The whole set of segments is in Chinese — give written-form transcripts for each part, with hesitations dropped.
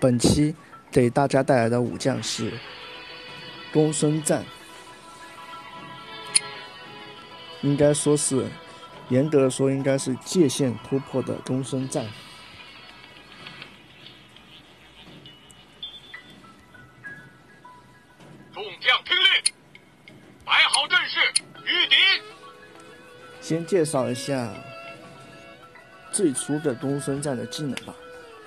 本期给大家带来的武将是公孙瓒，应该说是严格的说应该是界限突破的公孙瓒。 众将听令，摆好阵势，御敌。 先介绍一下最初的公孙瓒的技能吧。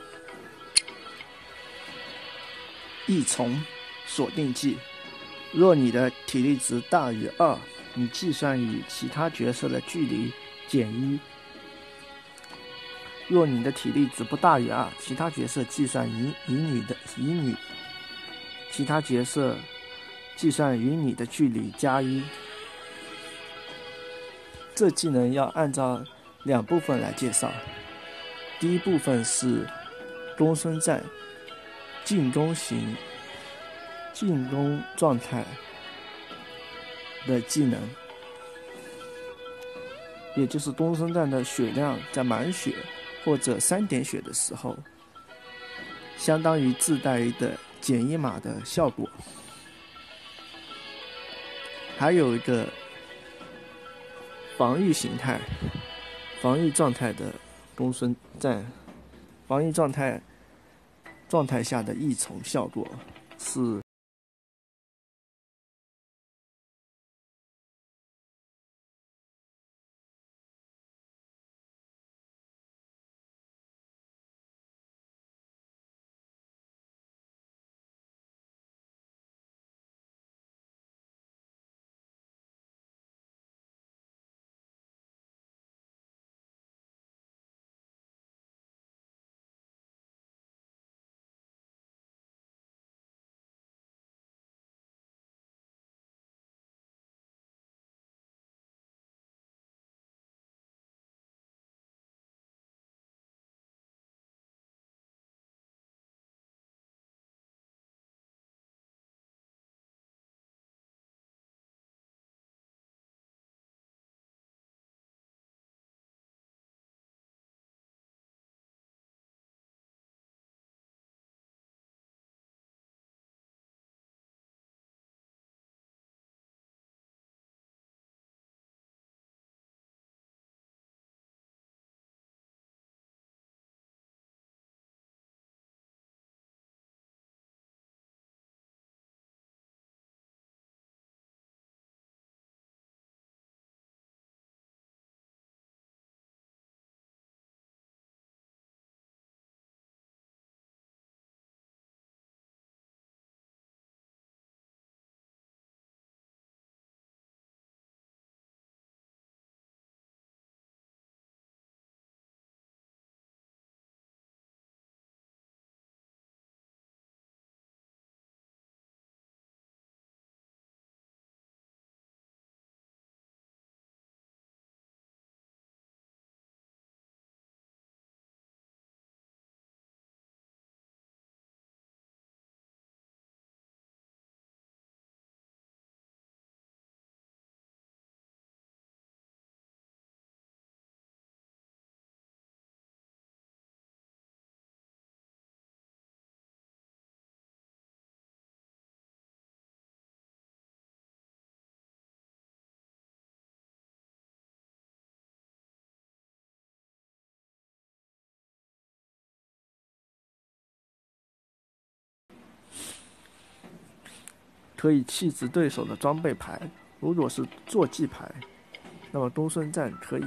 一重锁定技，若你的体力值大于2，你计算与其他角色的距离减1；若你的体力值不大于2，其他角色计算其他角色计算与你的距离加1。这技能要按照2部分来介绍。第一部分是公孙瓒进攻状态的技能，也就是公孙瓒的血量在满血或者3点血的时候，相当于自带的减1码的效果。还有一个防御形态、防御状态的公孙瓒，防御状态下的一重效果是可以弃置对手的装备牌。如果是坐骑牌，那么公孙瓒可以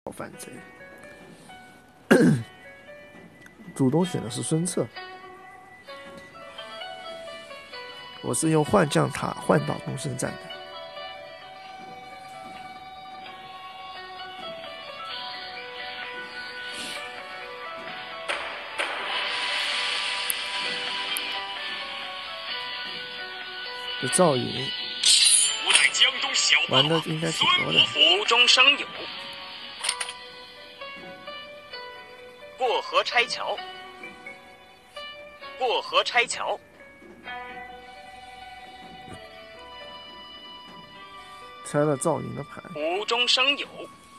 反贼。主动选的是孙策，我是用换将塔换到东胜站的。这赵云玩的应该挺多的。 无中生有，过河拆桥，过河拆桥， 拆了赵云的牌。 无中生有，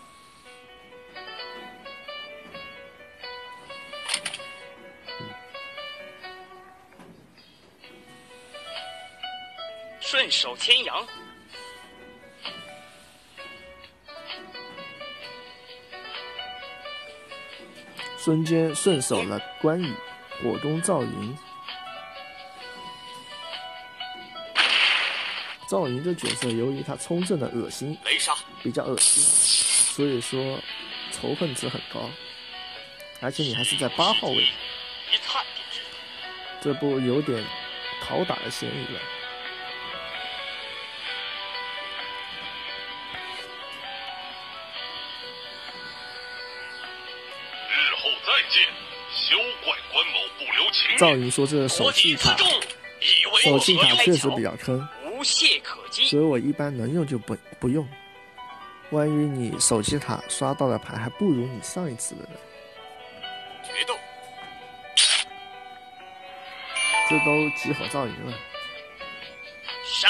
顺手牵羊， 孙坚顺手了关羽，火攻赵云。赵云这角色由于他冲阵的恶心， 雷杀比较恶心，所以说仇恨值很高，而且你还是在8号位， 一看便知， 这不有点讨打的嫌疑了。 日后再见，休怪关某不留情面。 赵云说这手气塔，手气塔确实比较坑， 无懈可击， 所以我一般能用就不用。万一你手气塔刷到的牌还不如你上一次的呢， 决斗， 这都集火赵云了。 杀，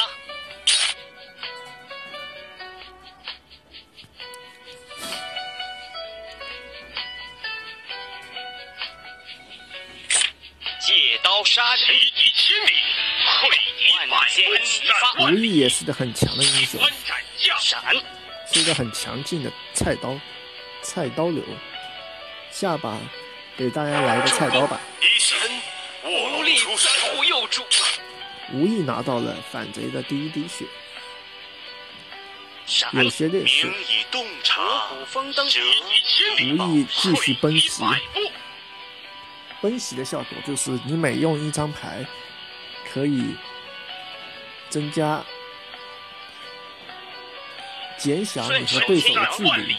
借刀杀人， 一骑千里，会敌百步。 吴懿也是个很强的英雄， 闪， 是一个很强劲的菜刀流。下把给大家来个菜刀吧。 一神无力护佑主， 吴懿拿到了反贼的第一滴血， 闪， 有些劣势。 以洞察， 虎风灯， 吴懿继续奔袭。奔袭的效果就是你每用一张牌，可以增加减小你和对手的距离，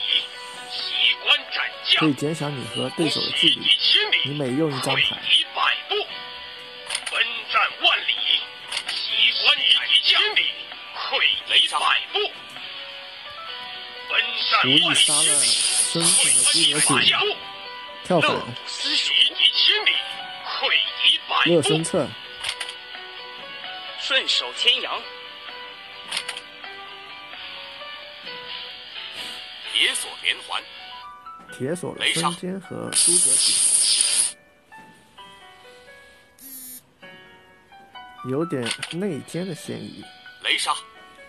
可以减小你和对手的距离。你每用一张牌， 奔战万里，习关以抵千里，会敌百步。 吴懿杀了孙策的诸葛瑾，跳反，乐孙策， 顺手牵羊， 铁锁连环， 铁锁了孙坚和诸葛瑾，有点内奸的嫌疑。 雷杀，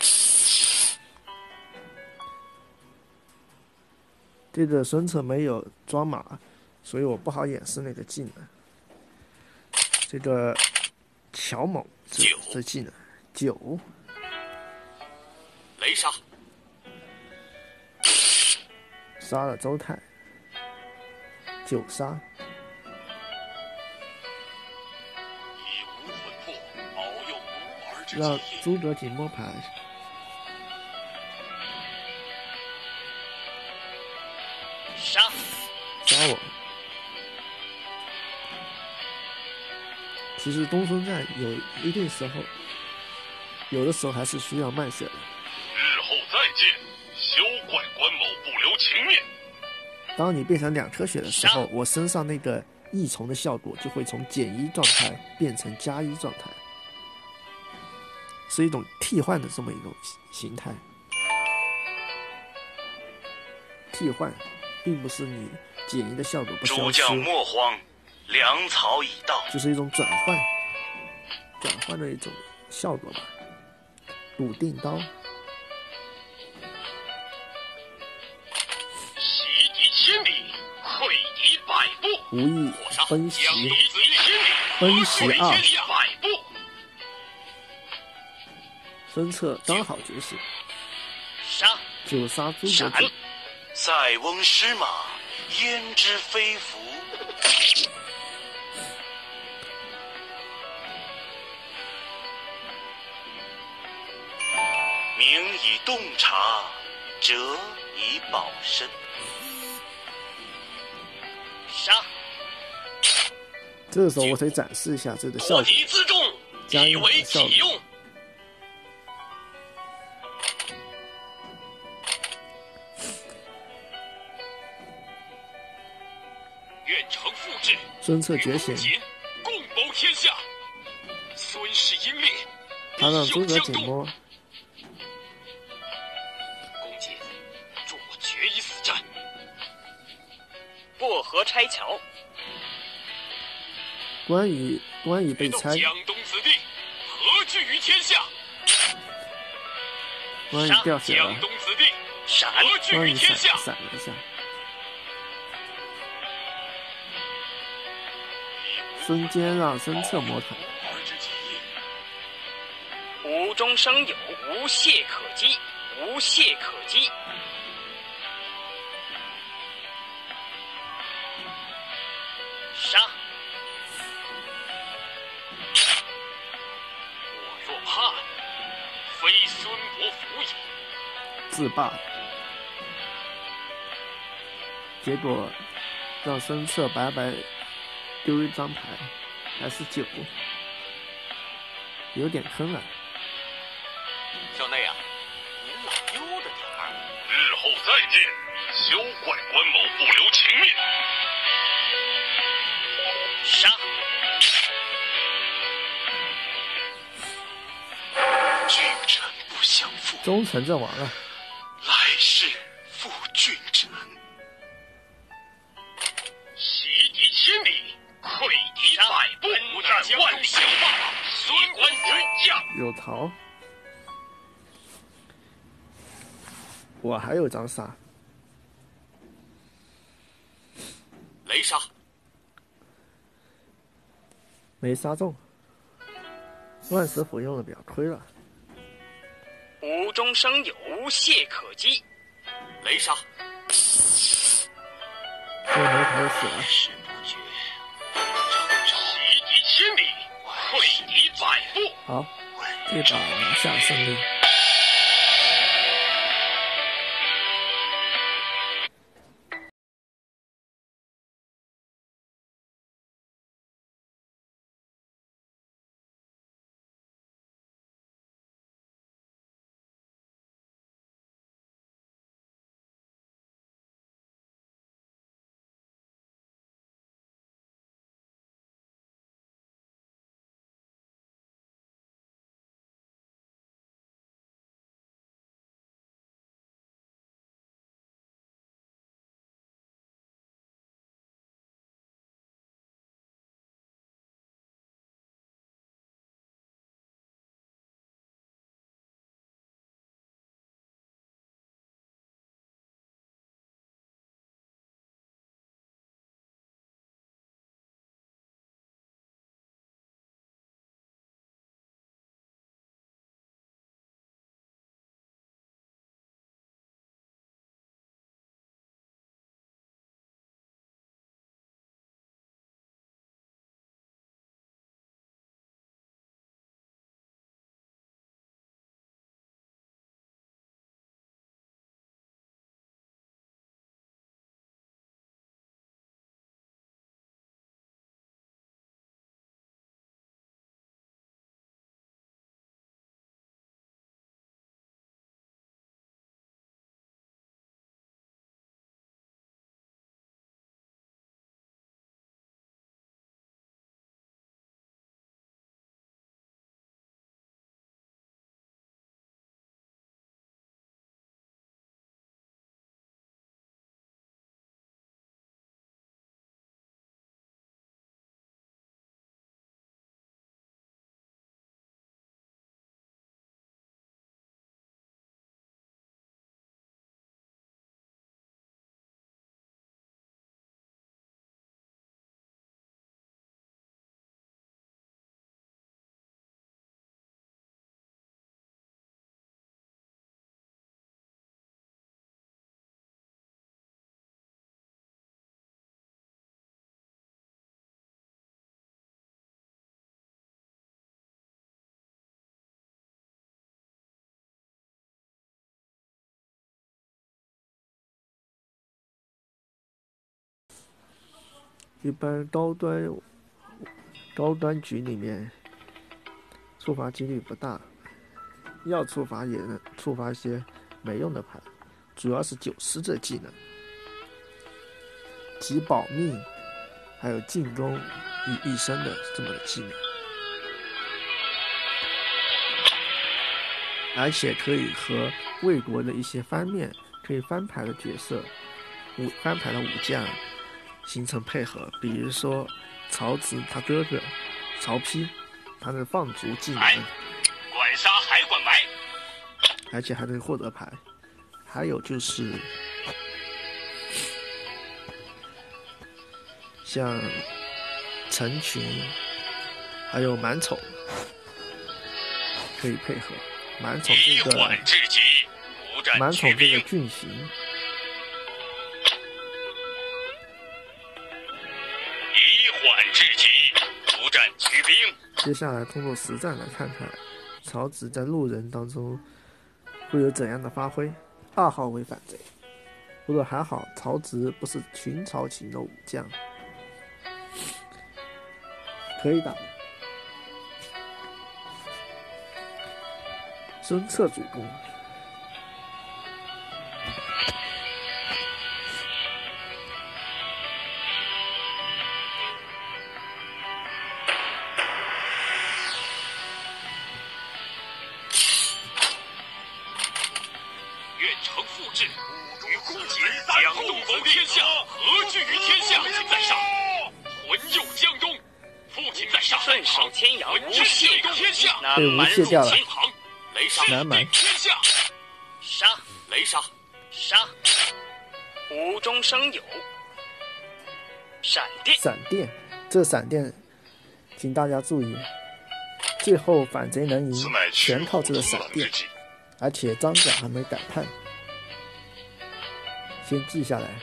这个孙策没有装马，所以我不好演示那个技能。这个乔某这技能9， 雷杀， 杀了周泰，9杀。 以无魂魄保佑无儿之让基业。 诸葛瑾摸牌， 杀， 杀我。其实东风战有一定时候，有的时候还是需要卖血的。 日后再见，休怪关某不留情面。 当你变成2颗血的时候，我身上那个异虫的效果就会从减1状态变成+1状态，是一种替换的这么一种形态。替换，并不是你减1的效果不消失， 诸将莫慌，粮草已到。 就是一种转换的一种效果吧。笃定刀， 袭敌千里，会敌百步。 无意奔袭，奔袭2， 百步。 孙策刚好觉醒， 杀， 9杀诸葛瑾， 塞翁失马，焉知非福？明以洞察，哲以保身。 杀！ 这个时候我可以展示一下这个效托果， 敌自重，以为己用。愿成父志， 孙策觉醒， 共保天下。孙氏英烈， 他让诸葛英勇将瑾摸， 公瑾，助我决一死战。 过河拆桥。 关羽被拆， 江东子弟，何惧于天下？ 关羽掉血了江，东子弟， 闪！ 何惧关羽于天下？ 闪了一下，孙坚让孙策摸他， 儿之己无中生有，无懈可击，无懈可击。杀！ 我若怕你，非孙伯符也。 自罢。结果让孙策白白丢一张牌，还是9，有点坑啊。 小内啊，您老悠着点儿。日后再见，休怪关某不留情面。 杀！ 君臣不相负， 忠臣阵亡了， 来世负君臣。 袭敌千里，溃敌百步，不战万里小霸，孙关斩将。 有逃。我还有张杀， 雷杀！ 没杀中，万石斧用的比较亏了。 无中生有，无懈可击。 雷杀！ 这没头死了。 是不觉，袭敌千里，溃敌百步。 好，这把拿下胜利。 一般高端局里面触发几率不大，要触发也能触发一些没用的牌，主要是九师这技能，集保命还有进攻于一身的这么个技能，而且可以和魏国的一些翻面可以翻牌的角色、翻牌的武将形成配合，比如说曹植他哥哥曹丕，他的放逐技能， 管杀还管埋， 而且还能获得牌。还有就是像陈群还有满宠可以配合。满宠这个满宠这个郡行， 以缓制急，不战取兵。 接下来通过实战来看看曹植在路人当中会有怎样的发挥。2号为反贼，不过还好曹植不是群曹型的武将，可以打。孙策主攻， 愿成复制，与公瑾将东封天下，何惧于天下？父亲在上，魂佑江东。父亲在上， 顺手牵羊，无懈天下。 被无懈掉了。 雷杀南蛮天下， 杀雷杀杀，无中生有，闪电闪电，这闪电，请大家注意，最后反贼能赢，全靠这个闪电，而且张角还没改判，先记下来。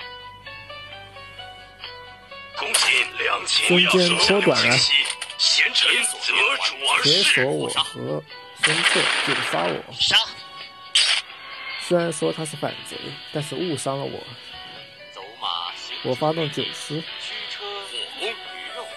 公瑾两情中间缩短了， 贤臣择主而解事。 锁我和孙策就杀我， 杀， 虽然说他是反贼，但是误伤了我。 走马行我发动9师， 驱车火攻鱼肉，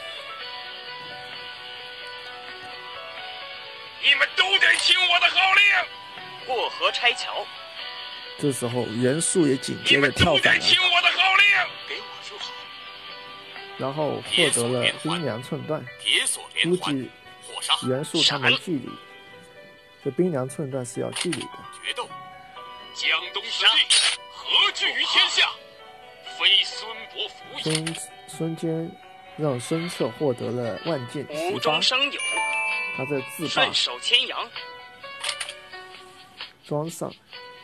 你们都得听我的号令。 过河拆桥， 这时候袁术也紧你接着们都跳反了， 得听我的号令。给我就好。 然后获得了冰凉寸断， 铁索连估环， 计火杀袁术他没距离，这冰凉寸断是要距离的。 决斗，江东之地，何惧于天下？非孙伯符也。 孙坚让孙策获得了万箭齐无发中，生有， 他在自霸顺手牵羊， 装上，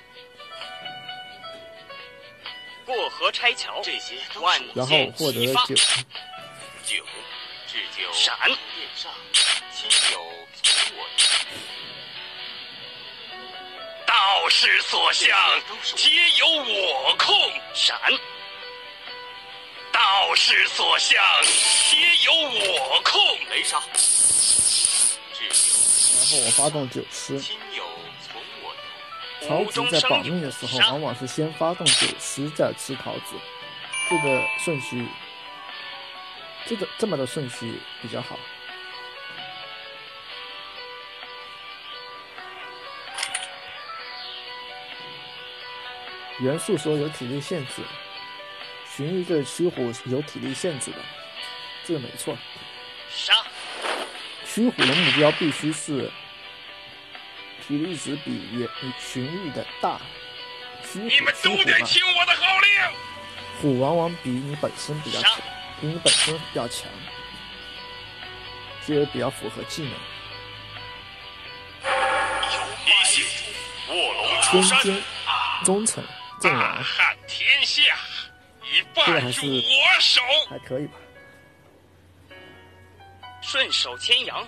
过河拆桥， 这些都万是我然后箭获得了齐发， 9，置酒闪宴上，亲友从我意。道士所向，皆由我控。 闪道士所向，皆由我控。雷杀，置然后我发动9师。 亲友从我意。 曹植无中在保生有， 命的时候， 杀往往是先发动9师，再吃桃子，这个顺序，这么的顺序比较好。袁术说有体力限制，荀彧这个驱虎是有体力限制的，这个没错。 杀驱虎的目标必须是体力值比荀彧的大。 你们都得听我的号令。 虎往往比你本身比较强杀， 比你本身比较强，这也比较符合技能。 一系卧龙出山， 中间忠诚阵大亡汉天下，已这个还是败入我手。 还可以吧。 顺手牵羊，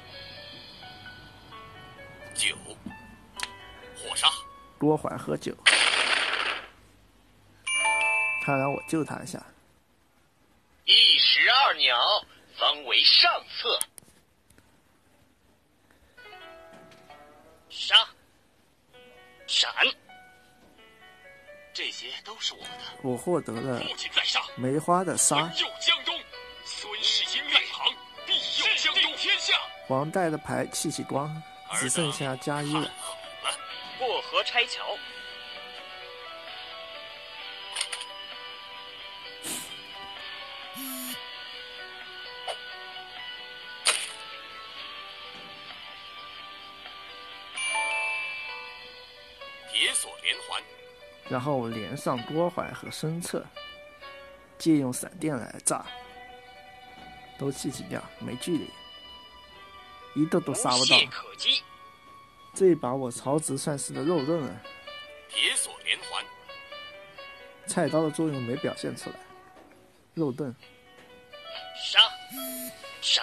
9，火杀。 多怀喝酒，他让我救他一下。 一石二鸟，方为上策。 杀闪这些都是我的。 我获得了父亲在上， 梅花的杀魂，佑江东。 士心在旁，必有将动天下。 王带的牌弃弃光，只剩下加一了。 过河拆桥。 铁索连环， 然后连上多怀和身侧，借用闪电来炸，都弃掉，没距离，一个都杀不到。 无懈可击。 这一把我曹植算是个肉盾了， 铁索连环， 菜刀的作用没表现出来，肉盾。 杀，闪。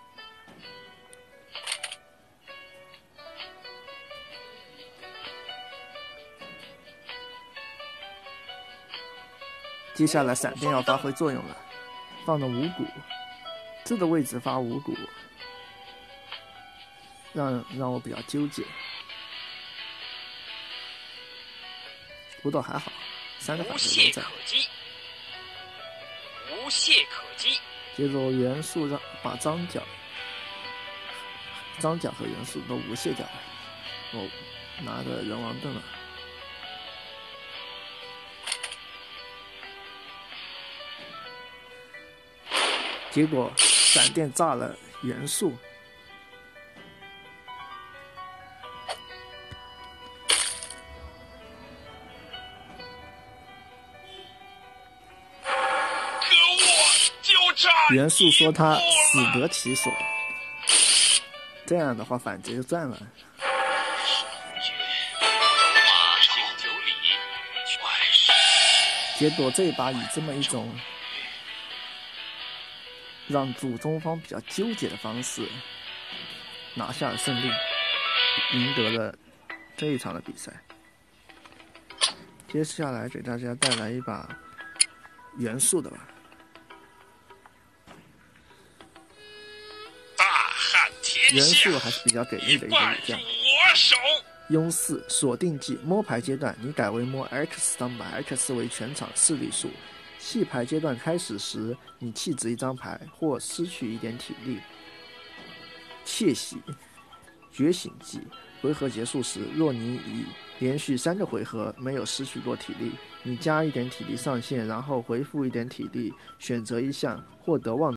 接下来闪电要发挥作用了，放了五谷，这个位置发五谷，让我比较纠结。不过还好，3个反应都在。 无懈可击。 接着元素把张角和元素都无懈掉了，我拿着人王盾了。结果闪电炸了元素，元素说他死得其所，这样的话反击就赚了。结果这一把以这么一种让主中方比较纠结的方式拿下了胜利，赢得了这一场的比赛。接下来给大家带来一把元素的吧。 大汉天元下， 素还是比较给力的一个武将。 我手。 庸四锁定技，摸牌阶段你改为摸 X 当把 X 为全场势力数。弃牌阶段开始时，你弃掷一张牌或失去一点体力。窃喜觉醒技，回合结束时，若你已连续3个回合没有失去过体力，你加一点体力上限，然后回复一点体力，选择一项获得望。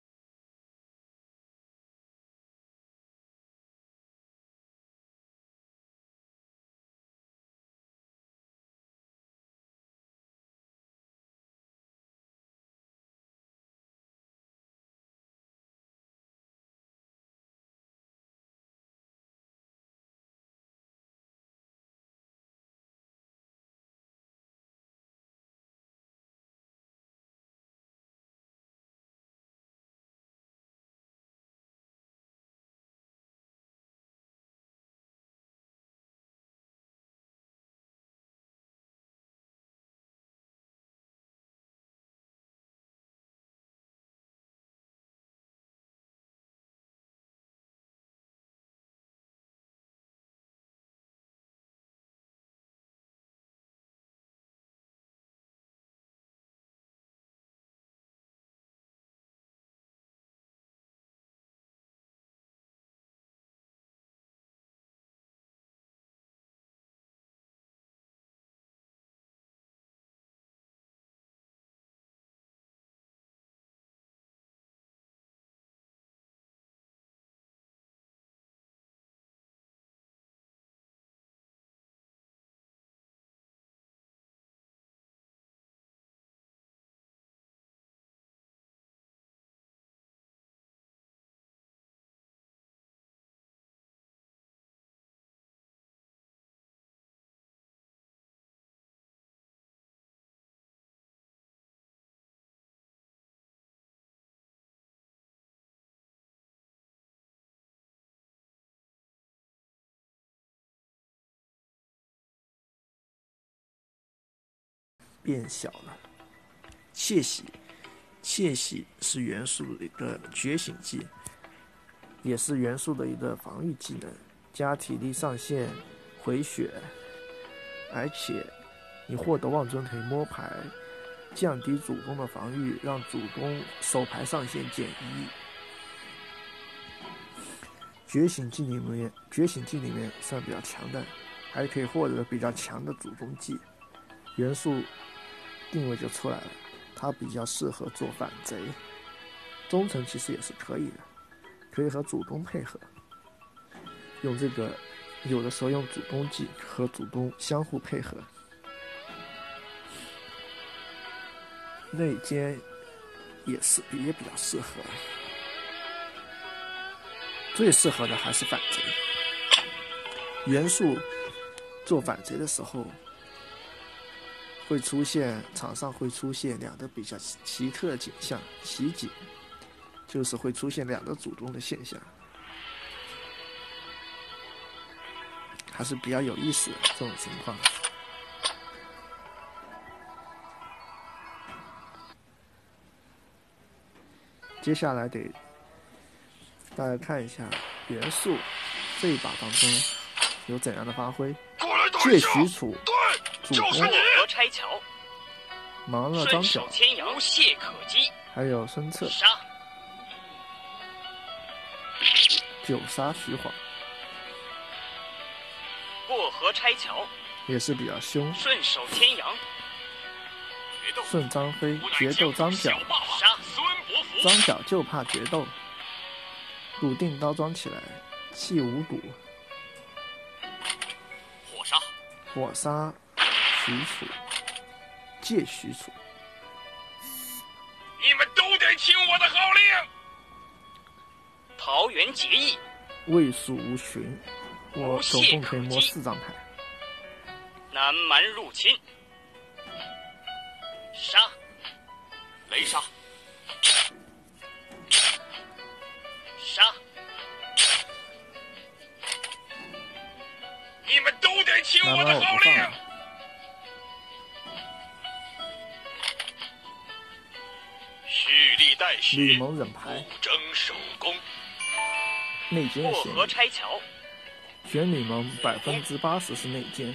变小了。窃喜，窃喜是元素的一个觉醒技，也是元素的一个防御技能，加体力上限，回血，而且你获得望尊可以摸牌， 降低主公的防御，让主公手牌上限减1。觉醒技里面算比较强的，还可以获得比较强的主攻技，元素定位就出来了，它比较适合做反贼。忠诚其实也是可以的，可以和主攻配合，用这个有的时候用主攻技和主攻相互配合。内奸也比较适合，最适合的还是反贼。元素做反贼的时候，场上会出现两个比较奇特的景象，奇景就是会出现两个主攻的现象，还是比较有意思的这种情况。接下来得大家看一下元素这一把当中有怎样的发挥。借许褚主攻和拆桥， 忙了张角， 无懈可击， 还有孙策杀 9杀徐晃， 过河拆桥， 也是比较凶。 顺手牵羊， 顺张飞决斗张角， 杀张角就怕决斗，鲁定刀装起来，气五谷，火杀许褚，借许褚。 你们都得听我的号令。 桃园结义， 魏蜀无寻，我总共可以摸4张牌。 南蛮入侵，杀雷杀， 杀你们都得听我的号令。蓄力待时， 吕蒙忍牌， 争首功， 内奸过河嫌疑， 拆桥， 选吕蒙80%是内奸。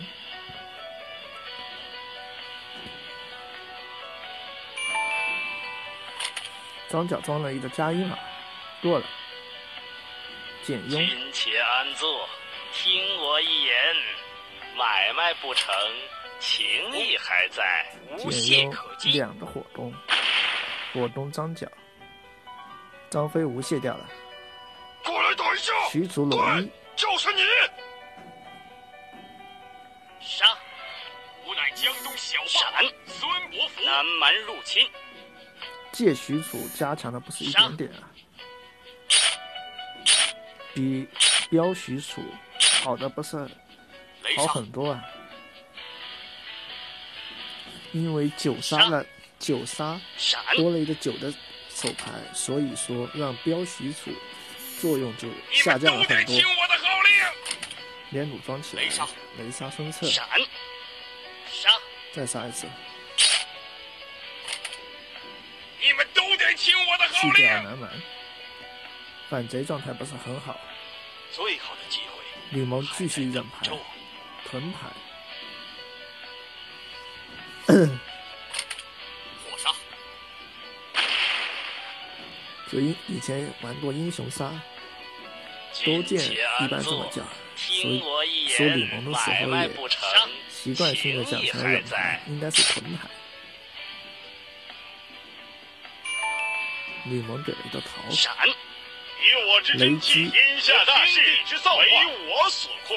张角装了一个加1码，过了。简雍君且安坐，听我一言，买卖不成，情义还在。 无懈简雍可击， 2个火攻，火攻张角，张飞无懈掉了。 过来打一架。 许褚裸衣， 就是你。 杀吾乃江东小霸王闪孙伯符。 南蛮入侵， 借许褚加强的不是一点点啊，比标许褚好的不是好雷杀， 很多啊。因为9杀了9杀闪多了一个9的手牌，所以说让标许褚作用就你下们都得降了很多听。我的号令。 连弩装起来， 雷杀雷杀孙策， 闪杀再杀一次， 你们都得听我的号弃掉令。 南蛮。反贼状态不是很好， 最好的机会， 吕蒙继续忍牌还在等着屯牌， 火杀， 所以以前玩过英雄杀，勾践一般这么叫，所以听我一说吕言， 蒙的时候买卖也不成， 习惯性的讲成了忍牌，应该是屯牌。吕蒙给了一个桃， 闪以我之真气，天下大事之造化为我所控。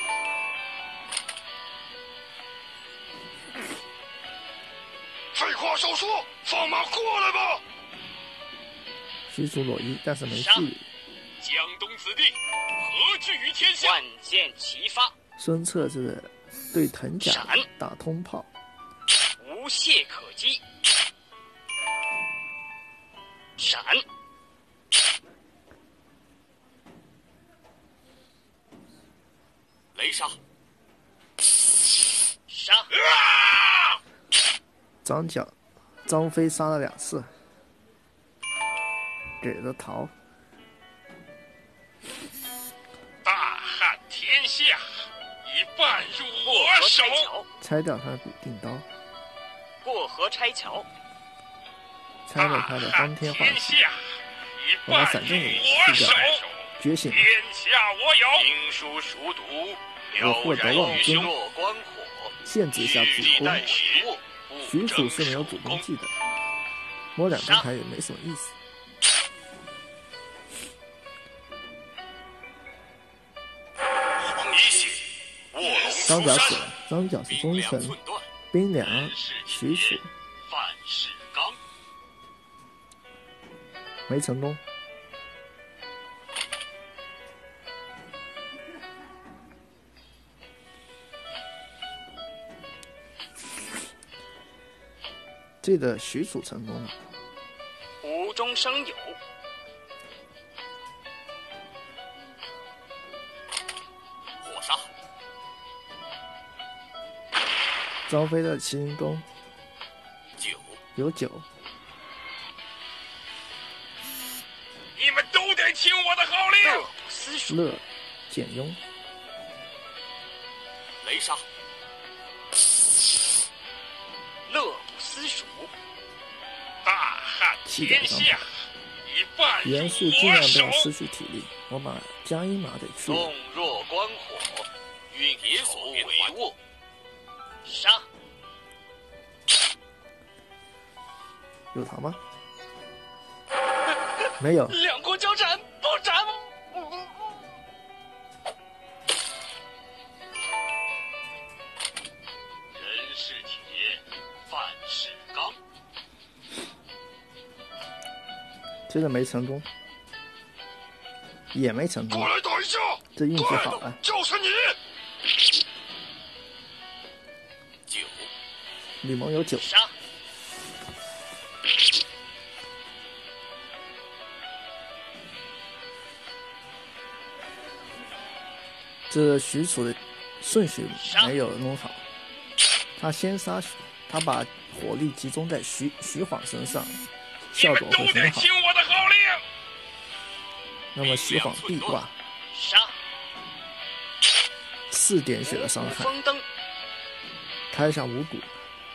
废话少说，放马过来吧！ 许褚裸衣，但是没距离。 江东子弟，何惧于天下？ 万箭齐发， 孙策是对藤甲闪打通炮， 无懈可击，闪雷杀， 杀啊！ 张角、张飞杀了2次，给了桃。 大汉天下，已半入过我手。 河拆桥， 拆掉他的古定刀， 过河拆桥， 拆了他的方天画戟，我把闪电给去掉，觉醒， 天下我有。 兵书熟读， 我获得望尊， 若观火， 限制一下主攻。许褚是没有主攻技的，摸两张牌也没什么意思。张角死了，张角是忠臣，兵粮许褚范世刚没成功。这个许褚成功了， 无中生有， 火杀， 张飞的麒麟弓九有9， 你们都得听我的号令。 乐不思蜀， 乐简雍雷杀， 乐不思蜀， 大汉天下，一半元素尽量不要失去体力，我把加一码得去了。 动若观火，运筹帷幄， 杀， 有逃吗？没有。 两国交战，不斩。 人是铁，范世刚这个没成功，也没成功， 过来打一架， 这运气好了。 就是你。 九吕蒙有9， 杀， 这许褚的顺序没有弄好，他先杀许，他把火力集中在徐晃身上，效果会很好。 我的号令。 那么徐晃必挂杀 ，4点血的伤害， 风灯， 开上五谷，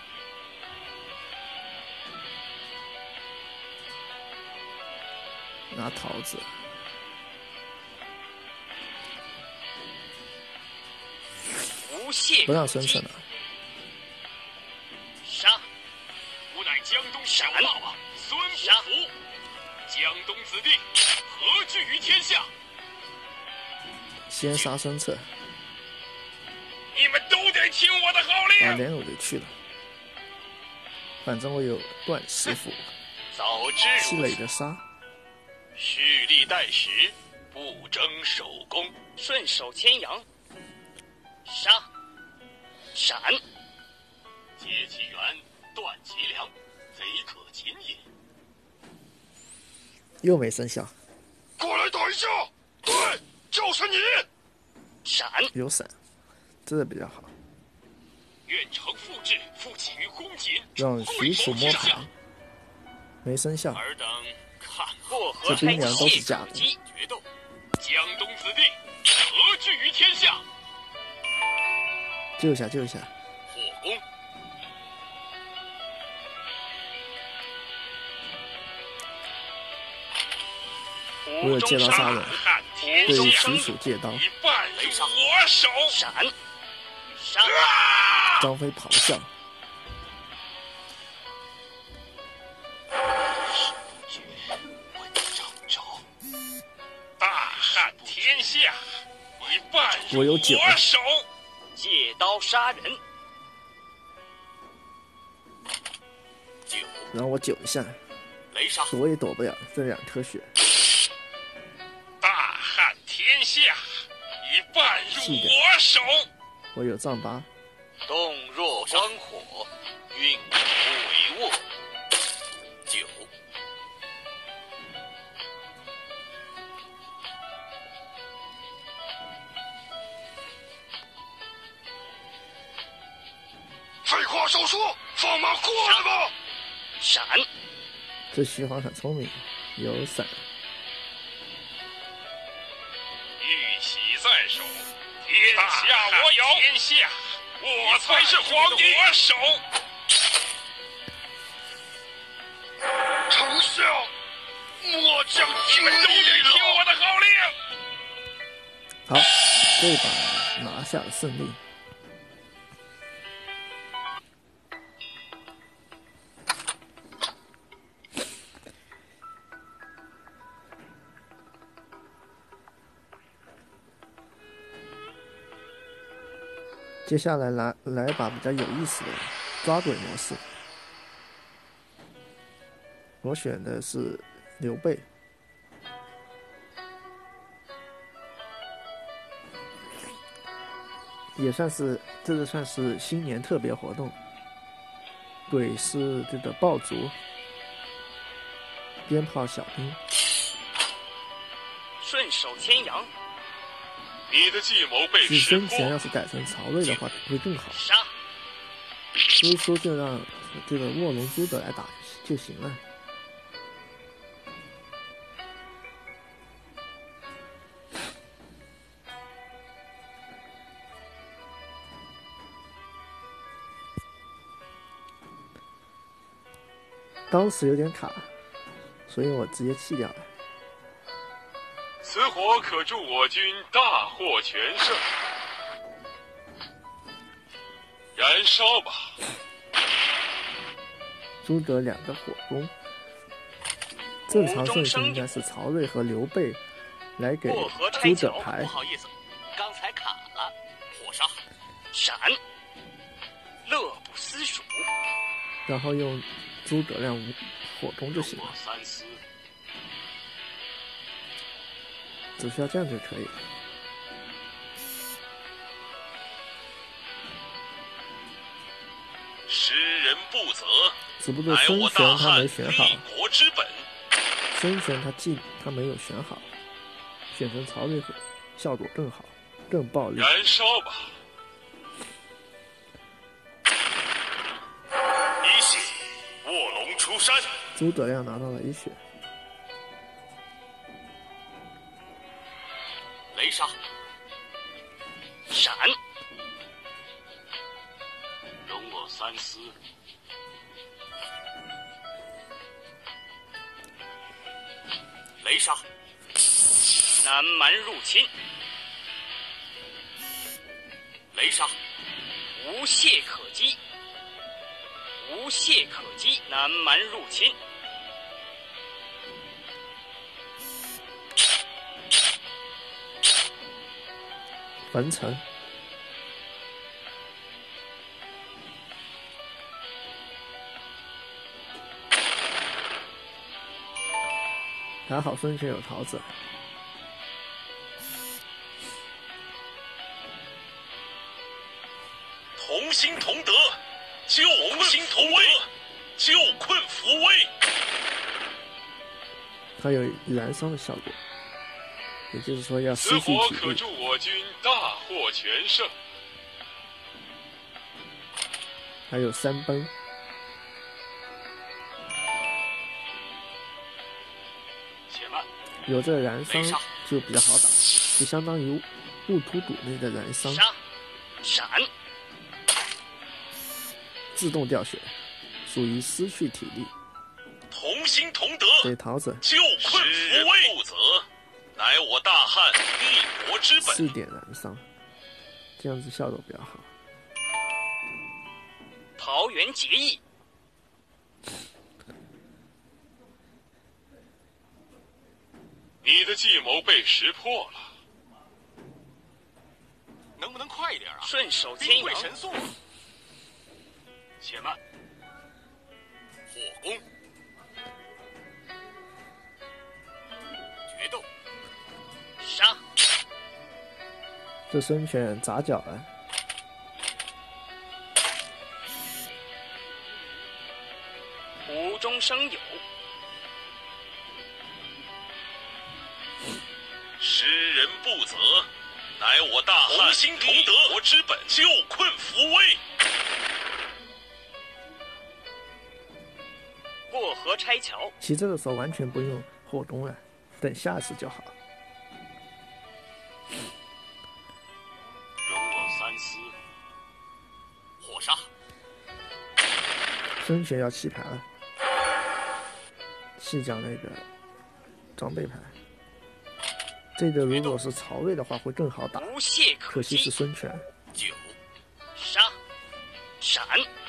拿桃子， 无懈不让孙策拿。 杀， 吾乃江东小霸王孙不服，江东子弟何惧于天下？ 先杀孙策， 你们都得听我的号令。 把连弩给去了。反正我有断师傅， 早知积如此， 累的杀， 蓄力待时，不争首功。 顺手牵羊，杀，闪， 截其源，断其粮，贼可擒也。 又没生效， 过来打一架。对，就是你。 闪， 有闪，这个比较好， 愿乘复制，复起于公瑾， 让许褚摸牌，没生效。 尔等看过河这拆兵粮都是谢假的主机， 决斗， 江东子弟何惧于天下？ 救一下，救一下。 火攻， 我有借刀杀人， 汉天对下， 许褚借刀， 一半入我手。 闪，杀， 张飞咆哮， 问张昭， 大汉天下，一半入我有9 我手。 借刀杀人， 九让我救一下， 雷杀， 躲也躲不了这2颗血。 大汉天下，一半入我手。 我有丈八， 动若观火，运筹帷幄。九废话少说，放马过来吧！ 闪， 这徐晃很聪明，有闪， 玉玺在手，天下我有。天下，我才是皇帝。我手， 下，末将你们都得听我的号令。 好，这把拿下了胜利。接下来来一把比较有意思的抓鬼模式，我选的是刘备。也算是这个算是新年特别活动。鬼是这个爆竹、鞭炮、小兵。 顺手牵羊。 你的计谋被识破。 生前要是改成曹睿的话会更好。 杀。 所以说就让这个卧龙诸葛来打就行了。当时有点卡，所以我直接弃掉了。 此火可助我军大获全胜。燃烧吧！ 朱德两个火攻，正常顺序应该是曹睿和刘备来给朱德排。 不好意思，刚才卡了。火杀， 闪，乐不思蜀。 然后用诸葛亮火攻就行了。 三思。 只需要这样就可以了。 识人不责， 只不过孙权他没选好。 立国之本。 孙权他没有选好，选成曹睿效果更好，更暴力。 燃烧吧！一血，卧龙出山。 诸葛亮拿到了1血。 雷杀， 闪， 容我三思。雷杀， 南蛮入侵。 雷杀， 无懈可击，无懈可击，南蛮入侵。 樊城，还好孙权有桃子。 同心同德，救困扶危，救困扶危。 它有燃烧的效果。也就是说要失去体力。 此火可助我军大获全胜。 还有3崩。 且慢。 有这燃烧就比较好打，就相当于雾突堵那个燃烧。 杀，闪， 自动掉血，属于失去体力。 同心同德， 给桃子。 救困扶危，不责。乃我大汉立国之本。 4点燃烧，这样子效果比较好。 桃园结义。 你的计谋被识破了。 能不能快一点啊？ 顺手牵羊。 兵贵神速。且慢。火攻。决斗。 杀！ 这孙权砸脚了。 无中生有。 识人不责，乃我大汉同心同德国之本，救困扶危。 过河拆桥。 其实这个时候完全不用火攻了，等下次就好。 火杀！ 孙权要弃牌了， 是讲那个装备牌。这个如果是曹魏的话会更好打， 无懈可可惜是击。 孙权。 9、 杀，闪，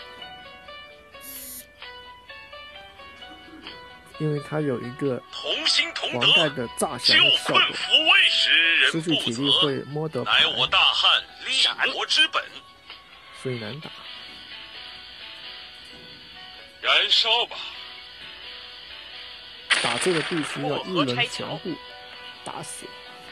因为他有一个同心同王盖德， 的诈降救的效果， 困扶危，识人失去不体力会责， 摸得牌乃，我大汉立国之本。 所以难打。 燃烧吧！ 打这个必须要一轮全部打死，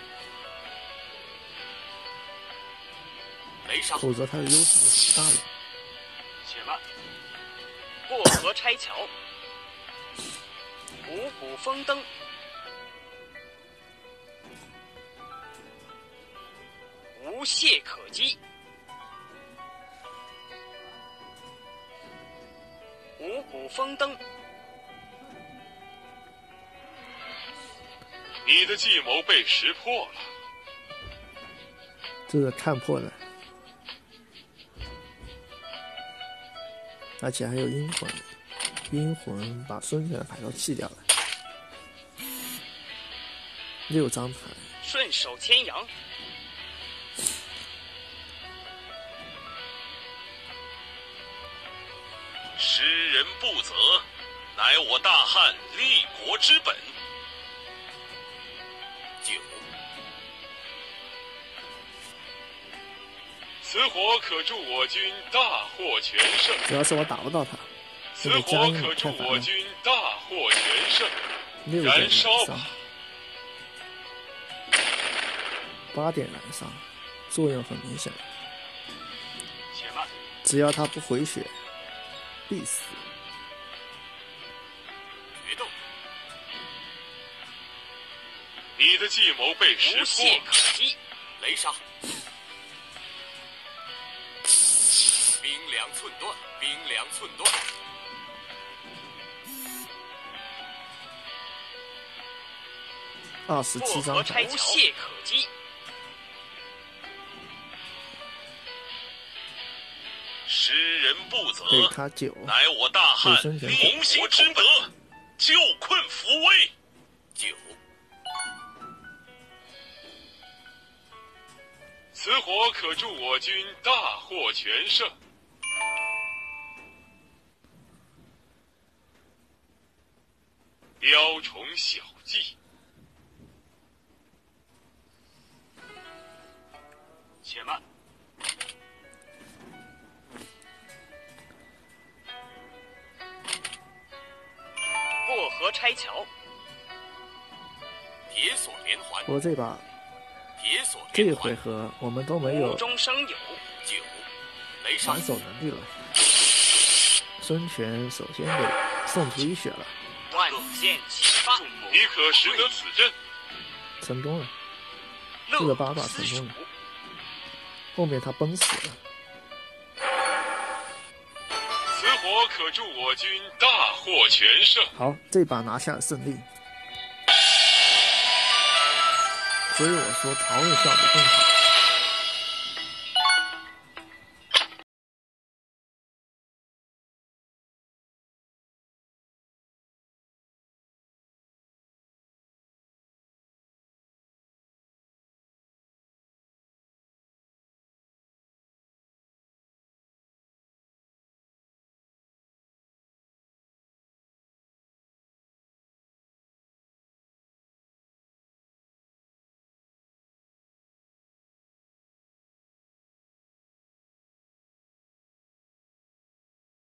雷杀， 否则他的优势就很大了。 且慢，过河拆桥，五谷丰登，无懈可击。五谷丰登， 你的计谋被识破了。 这个看破了，而且还有阴魂，阴魂把孙权的牌都弃掉了。6张牌， 顺手牵羊， 识人不责，乃我大汉立国之本。9、 此火可助我军大获全胜。 主要是我打不到他， 此这个加阴火可助太烦了。 我军大获全胜。 6点燃烧燃伤吧！ 8点燃伤，作用很明显。 且慢， 只要他不回血，必死。 决斗， 你的计谋被识破无懈了。 可击。 雷杀，兵粮寸断，兵粮寸断。 27 过河张牌， 拆桥，无懈可击。 识人不责， 对他9， 乃我大汉对孙权立国之本。救困扶危。9、 此火可助我军大获全胜。雕虫小技， 且慢，过河拆桥， 铁锁连环， 不过这把铁锁这连环。 回合我们都没有无中生有。 9、雷杀还，手能力了。孙权首先得送出一血了， 万箭齐发， 你可识得此阵？ 成功了。这乐个8把此成功了属。 后面他崩死了， 此火可助我军大获全胜。 好，这把拿下了胜利。所以我说曹魏效果更好。